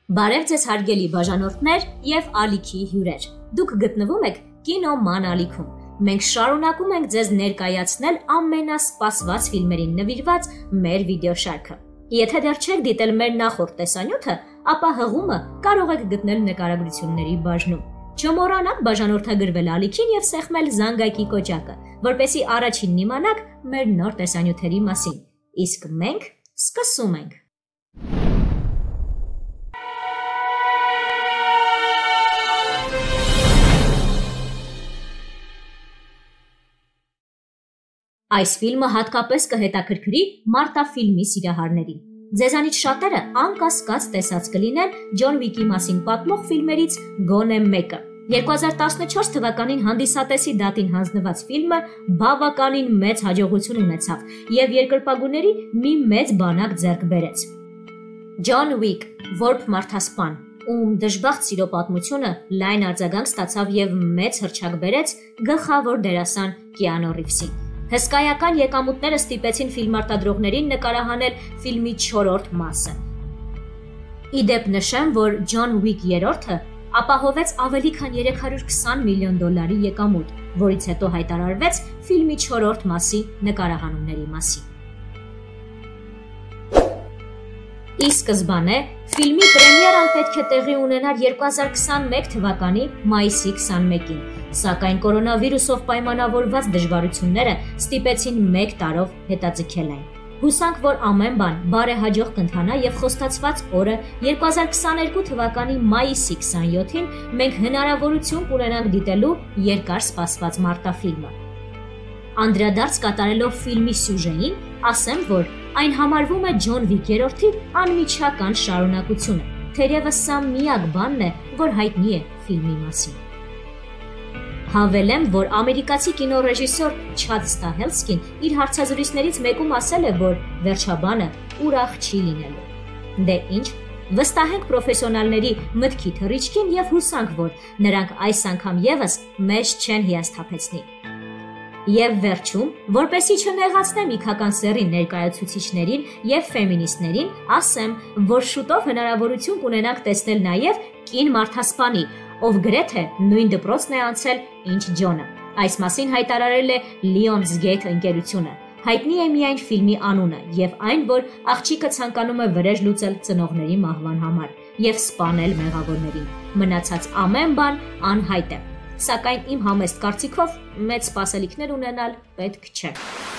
Բարև ձեզ հարգելի բաժանորդներ եւ ալիքի հյուրեր։ Դուք գտնվում եք կինո ման ալիքում։ Մենք շարունակում ենք ձեզ ներկայացնել ամենասպասված ֆիլմերին նվիրված մեր վիդեոշարքը։ Եթե դեռ չեք դիտել մեր նախորդ տեսանյութը, ապա հղումը կարող եք գտնել նկարագրությունների բաժնում։ Չմոռանաք բաժանորդագրվել ալիքին եւ սեղմել զանգակի կոճակը, որպեսզի առաջինն իմանաք մեր նոր տեսանյութերի մասին։ Իսկ մենք սկսում ենք։ Այս ֆիլմը հատկապես կհետաքրքրի Մարտաֆիլմի սիրահարներին։ Ձեզանից շատերը անկասկած տեսած կլինեն Ջոն Ուիկի մասին պատմող ֆիլմերից գոնե մեկը։ 2014 թվականին հանդիսատեսի դատին հանձնված ֆիլմը բավականին մեծ հաջողություն ունեցավ եւ երկրպագուների մի մեծ բանակ ձեռք բերեց։ Ջոն Ուիկ, որբ մարդասպան, ում դժբախտ սիրո պատմությունը լայն արձագանք ստացավ եւ մեծ հռչակ բերեց գլխավոր դերասան Կիանու Ռիվսին։ Հսկայական եկամուտները ստիպեցին ֆիլմարտադրողներին նկարահանել ֆիլմի 4-րդ մասը։ Իդեպ նշեմ, որ Ջոն Ուիկ 3-րդը ապահովեց ավելի քան 320 միլիոն դոլարի եկամուտ, որից հետո հայտարարվեց ֆիլմի 4-րդ մասի նկարահանումների մասին։ Ի սկզբանե ֆիլմի պրեմիերան պետք է տեղի ունենար 2021 թվականի մայիսի 21-ին, սակայն կորոնավիրուսով պայմանավորված դժվարությունները ստիպեցին 1 տարով հետաձգել այն։ Հուսանք, որ ամեն բան բարեհաջող կընթանա եւ խոստացված օրը 2022 թվականի մայիսի 27-ին մենք հնարավորություն կունենանք դիտելու երկար սպասված Մարտաֆիլմը։ Անդրադարձ կատարելով ֆիլմի սյուժեին, ասեմ, որ այն համարվում է Ջոն Ուիկ 3-ի անմիջական շարունակությունը, թերևս սա միակ բանն է, որ հայտնի է ֆիլմի մասին։ Հավելեմ, որ ամերիկացի կինոռեժիսոր Չադ Ստահելսկին իր հարցազրույցներից մեկում ասել է, որ վերջաբանը ուրախ չի լինելու։ Դե ինչ, վստահենք պրոֆեսիոնալների մտքի թռիչքին եւ հուսանք, որ նրանք այս անգամ եւս մեզ չեն հիասթափեցնի։ Եվ վերջում, որպեսի չնեղացնեմ իքական սեռի ներկայացուցիչներին եւ ֆեմինիստներին, ասեմ, որ շուտով հնարավորություն կունենանք տեսնել նաեւ կին մարդասպանի, ով գրեթե նույն դպրոցն է անցել, ինչ Ջոնը։ Այս մասին հայտարարել է Lionsgate ընկերությունը։ Հայտնի է միայն ֆիլմի անունը եւ այն, որ աղջիկը ցանկանում է վրեժ լուծել ծնողների մահվան համար եւ սպանել մեղավորներին։ Մնացած ամեն բան անհայտ է։ Սակայն իմ համեստ կարծիքով մեծ սպասելիքներ ունենալ պետք չէ։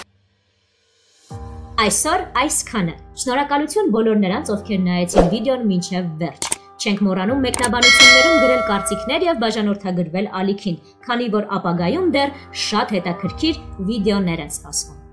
Այսօր այսքանը։ Շնորհակալություն բոլոր նրանց, ովքեր նայեցին վիդեոն մինչև վերջ։ Չենք մոռանում մեկնաբանություններում գրել կարծիքներ եւ բաժանորդագրվել ալիքին, քանի որ ապագայում դեռ շատ հետաքրքիր վիդեոներ են սպասվում։